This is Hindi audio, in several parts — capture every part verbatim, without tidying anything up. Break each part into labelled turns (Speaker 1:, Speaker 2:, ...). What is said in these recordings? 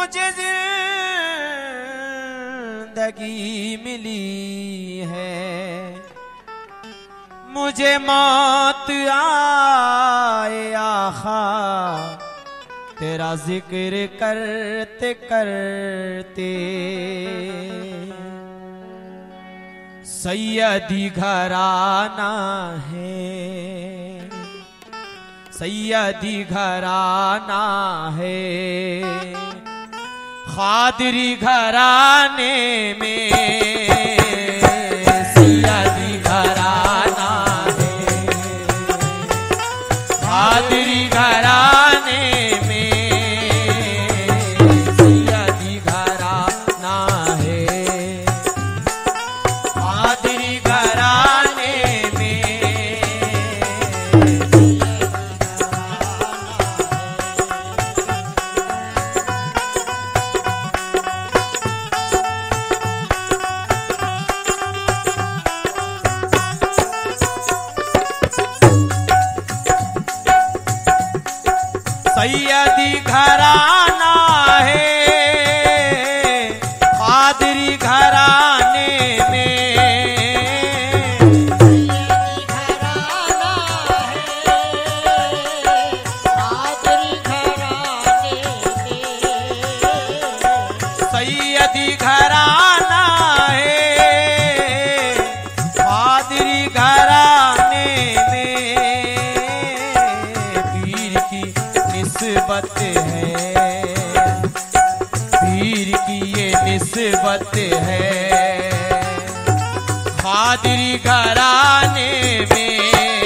Speaker 1: मुझे जिंदगी मिली है, मुझे मौत आए आखा तेरा जिक्र करते करते। सैयदी घराना है, सैयदी घराना है, खादरी घराने में सैयदी घराना है, खादरी घराने में सैयदी घराना है, खादरी घराने में। सैयदी घराना है, खादरी घराने में
Speaker 2: सैयदी घराना है, खादरी घराने में।
Speaker 1: सैयदी घराना है, खादरी घराने में पीर की निस्बत है, पीर की ये निस्बत है, खादरी घराने में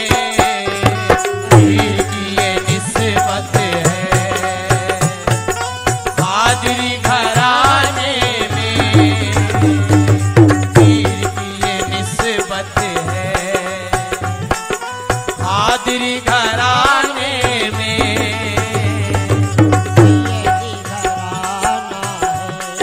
Speaker 1: पीर की ये निस्बत है, खादरी घराने में पीर की ये निस्बत है, खादरी घराने में।
Speaker 2: सैयदी घराना है।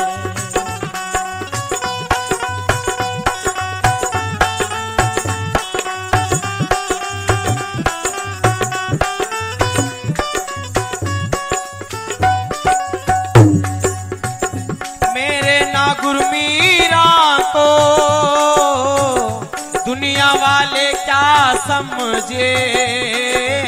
Speaker 1: मेरे नागुर मीरा को दुनिया वाले क्या समझे,